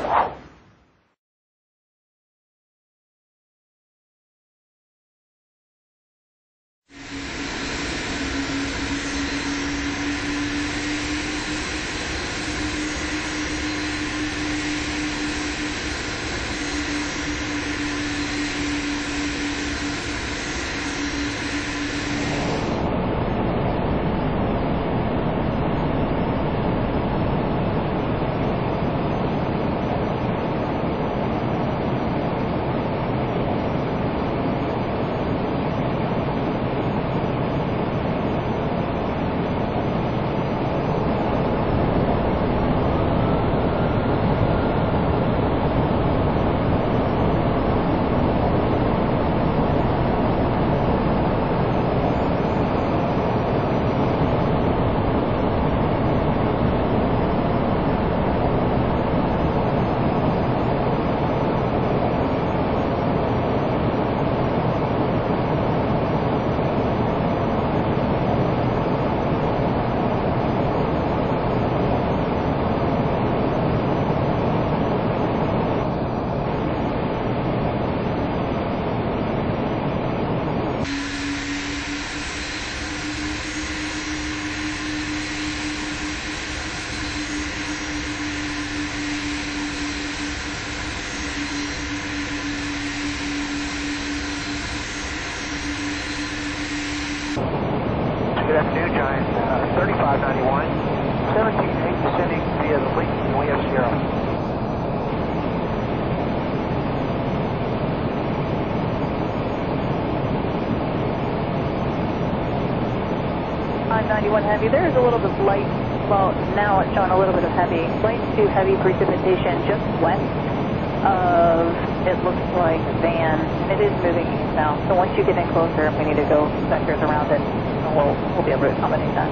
Good afternoon, Giants. 3591, 17-8 descending via the leak. We have Sierra. On 91 heavy, there is a little bit of light, well, now it's showing a little bit of heavy, light to heavy precipitation just west of, it looks like, Vian, and it is moving eastbound. So once you get in closer, we need to go sectors around it, and we'll be able to accommodate that.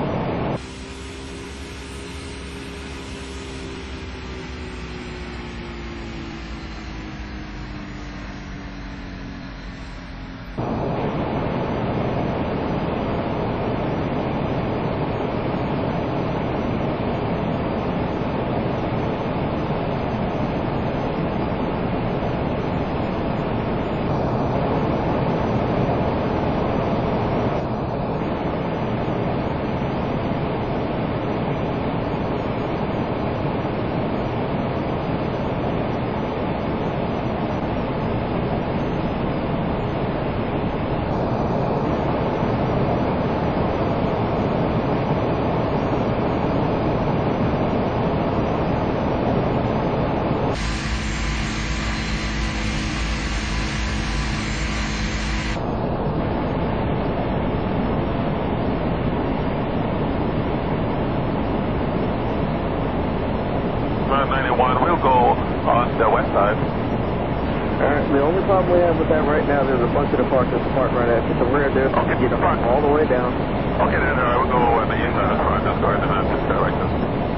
We'll go on the west side. Alright, the only problem we have with that right now, there's a bunch of departures parked right at the rear there. Okay, you know, all the way down. Okay, then I will go at the front, just go ahead and just like this.